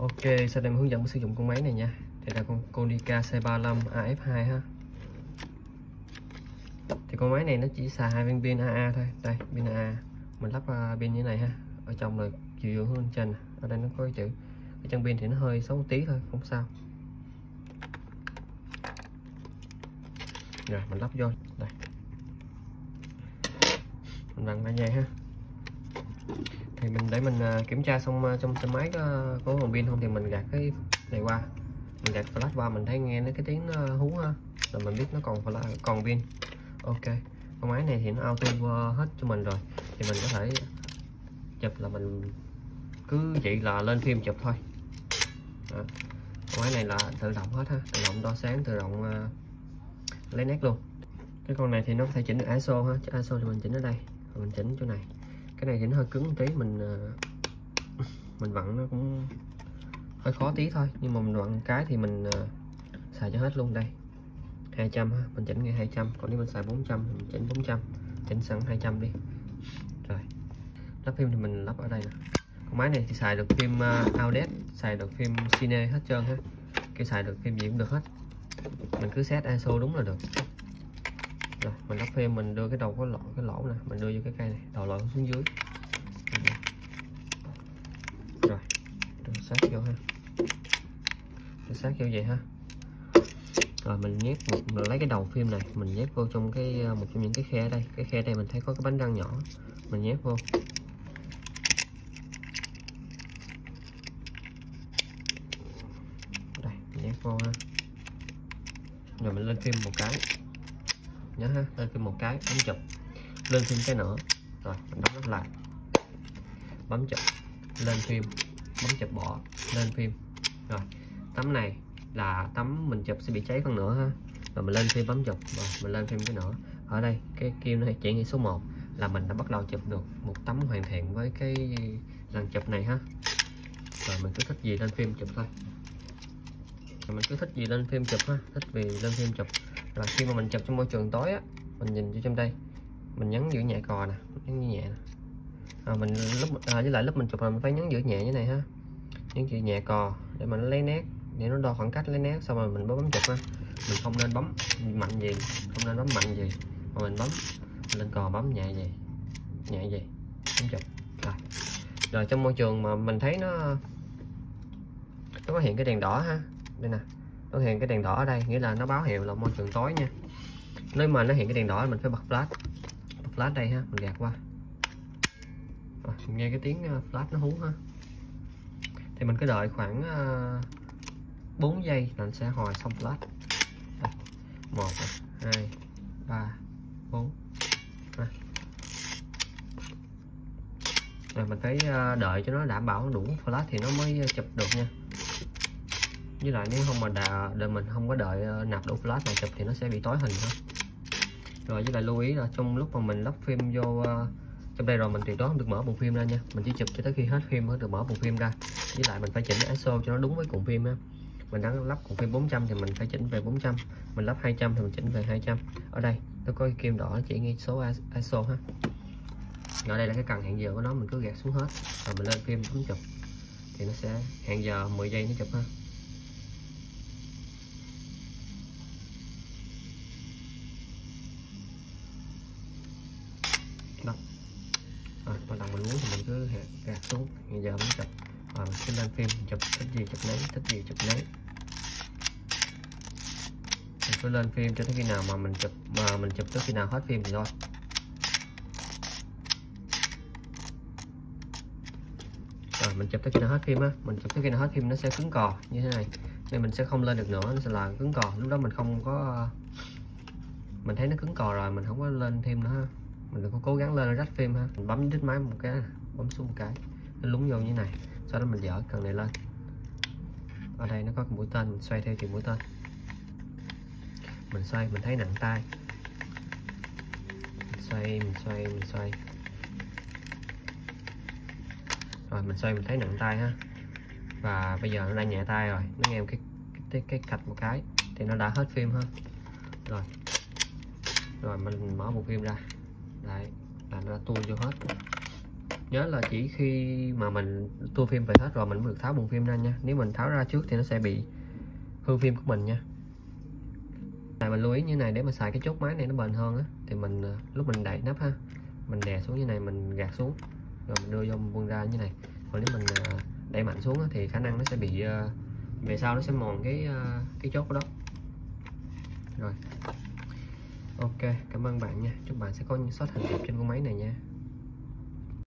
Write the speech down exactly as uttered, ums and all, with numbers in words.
Ok, sau đây em hướng dẫn sử dụng con máy này nha. Đây là con Konica C ba lăm A F hai ha. Thì con máy này nó chỉ xài hai viên pin a a thôi. Đây, pin a a. Mình lắp uh, pin như thế này ha. Ở trong là chiều hướng hướng trên. Ở đây nó có cái chữ. Ở trong pin thì nó hơi xấu một tí thôi, không sao. Rồi mình lắp vô. Đây. Mình vặn lại dây ha. Thì mình để mình uh, kiểm tra xong uh, trong, trong máy có, có còn pin không thì mình gạt cái này qua, mình gạt flash qua, mình thấy nghe nó cái tiếng uh, hú ha, rồi mình biết nó còn còn pin. Ok, con máy này thì nó auto uh, hết cho mình rồi, thì mình có thể chụp là mình cứ vậy là lên phim chụp thôi. Đó. Con máy này là tự động hết ha, tự động đo sáng, tự động uh, lấy nét luôn. Cái con này thì nó có thể chỉnh được i ét ô ha, i ét ô thì mình chỉnh ở đây, rồi mình chỉnh chỗ này. Cái này thì nó hơi cứng một tí, mình mình vặn nó cũng hơi khó tí thôi, nhưng mà mình vặn cái thì mình xài cho hết luôn. Đây hai trăm ha, mình chỉnh ngay hai trăm, còn nếu mình xài bốn trăm thì mình chỉnh bốn trăm, chỉnh sẵn hai trăm đi. Rồi lắp phim thì mình lắp ở đây nè. Con máy này thì xài được phim uh, Audet, xài được phim Cine hết trơn ha, cái xài được phim gì cũng được hết, mình cứ set i ét ô đúng là được. Rồi mình lắp phim, mình đưa cái đầu có lỗ cái lỗ nè, mình đưa vô cái cây này, đầu lỗ xuống dưới. Rồi đưa sát vô ha, đưa sát vô vậy ha. Rồi mình nhét một, mình lấy cái đầu phim này mình nhét vô trong cái một trong những cái khe ở đây. Cái khe đây mình thấy có cái bánh răng nhỏ, mình nhét vô. Đây mình nhét vô ha. Rồi mình lên phim một cái, nhớ ha, lên phim một cái, bấm chụp, lên phim cái nữa, rồi mình đóng nó lại, bấm chụp, lên phim, bấm chụp bỏ, lên phim. Rồi tấm này là tấm mình chụp sẽ bị cháy phần nữa ha, rồi mình lên phim bấm chụp, rồi mình lên phim cái nữa. Ở đây cái kim nó chỉ ngay số một là mình đã bắt đầu chụp được một tấm hoàn thiện với cái lần chụp này ha. Rồi mình cứ thích gì lên phim chụp thôi, rồi mình cứ thích gì lên phim chụp ha, thích vì lên phim chụp. Là khi mà mình chụp trong môi trường tối á, mình nhìn vô trong đây, mình nhấn giữ nhẹ cò nè, nhấn giữ nhẹ nè. À, mình lúc à, với lại lúc mình chụp là mình phải nhấn giữ nhẹ như này ha, nhấn giữ nhẹ cò để mình lấy nét, để nó đo khoảng cách lấy nét, xong rồi mình bấm chụp ha. Mình không nên bấm mạnh gì, không nên bấm mạnh gì, mà mình bấm lên cò, bấm nhẹ gì, nhẹ gì, bấm chụp. Rồi. Rồi trong môi trường mà mình thấy nó nó có hiện cái đèn đỏ ha, đây nè, nó hiện cái đèn đỏ ở đây, nghĩa là nó báo hiệu là môi trường tối nha. Nếu mà nó hiện cái đèn đỏ mình phải bật flash, bật flash đây ha, mình gạt qua. Rồi, mình nghe cái tiếng flash nó hú ha, thì mình cứ đợi khoảng bốn giây là nó sẽ hồi xong flash. Đây. một, hai, ba, bốn. Rồi mình phải đợi cho nó đảm bảo đủ flash thì nó mới chụp được nha. Với lại nếu không mà đà, đợi mình không có đợi nạp đủ flash này chụp thì nó sẽ bị tối hình thôi. Rồi với lại lưu ý là trong lúc mà mình lắp phim vô uh, trong đây rồi mình tuyệt đối không được mở bộ phim ra nha, mình chỉ chụp cho tới khi hết phim mới được mở bộ phim ra. Với lại mình phải chỉnh i ét ô cho nó đúng với cuộn phim ha. Mình đã lắp cuộn phim bốn trăm thì mình phải chỉnh về bốn trăm, mình lắp hai trăm thì mình chỉnh về hai trăm. Ở đây nó có cái kim đỏ chỉ ngay số i ét ô ha. Ở đây là cái cần hẹn giờ của nó, mình cứ gạt xuống hết rồi mình lên phim bấm chụp thì nó sẽ hẹn giờ mười giây nó chụp ha. Đó. Rồi bắt đầu mình muốn thì mình cứ gạt xuống, hẹn giờ bấm chụp, rồi mình cứ lên phim chụp, thích gì chụp nấy, thích gì chụp nấy. Mình cứ lên phim cho tới khi nào mà mình chụp, mà mình chụp tới khi nào hết phim thì thôi. Rồi mình chụp tới khi nào hết phim á, mình chụp tới khi nào hết phim nó sẽ cứng cò như thế này, nên mình sẽ không lên được nữa, nó sẽ là cứng cò. Lúc đó mình không có, mình thấy nó cứng cò rồi mình không có lên thêm nữa ha. Mình đừng có cố gắng lên rách phim ha, mình bấm đít máy một cái, bấm xuống một cái nó lúng vô như này, sau đó mình dỡ cần này lên. Ở đây nó có cái mũi tên, mình xoay theo chiều mũi tên, mình xoay mình thấy nặng tay, mình xoay mình xoay mình xoay rồi mình xoay mình thấy nặng tay ha. Và bây giờ nó đang nhẹ tay rồi, nó nghe cái cái cái cạch một cái thì nó đã hết phim ha. Rồi rồi mình mở bộ phim ra, đấy là nó đã tua vô hết. Nhớ là chỉ khi mà mình tua phim về hết rồi mình mới được tháo buồng phim ra nha. Nếu mình tháo ra trước thì nó sẽ bị hư phim của mình nha. Tại mình lưu ý như này để mà xài cái chốt máy này nó bền hơn á, thì mình lúc mình đẩy nắp ha, mình đè xuống như này, mình gạt xuống rồi mình đưa vô buông ra như này. Còn nếu mình đẩy mạnh xuống á, thì khả năng nó sẽ bị về sau nó sẽ mòn cái cái chốt của đó. Rồi ok, cảm ơn bạn nha, chúc bạn sẽ có những shot thành công trên con máy này nha.